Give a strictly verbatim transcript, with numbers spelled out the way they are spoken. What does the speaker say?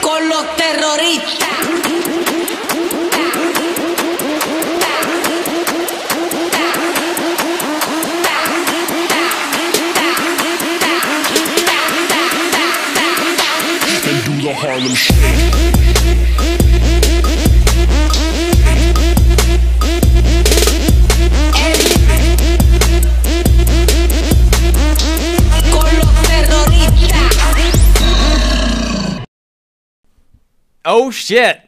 con los terroristas. And do the Harlem Shake. Oh shit.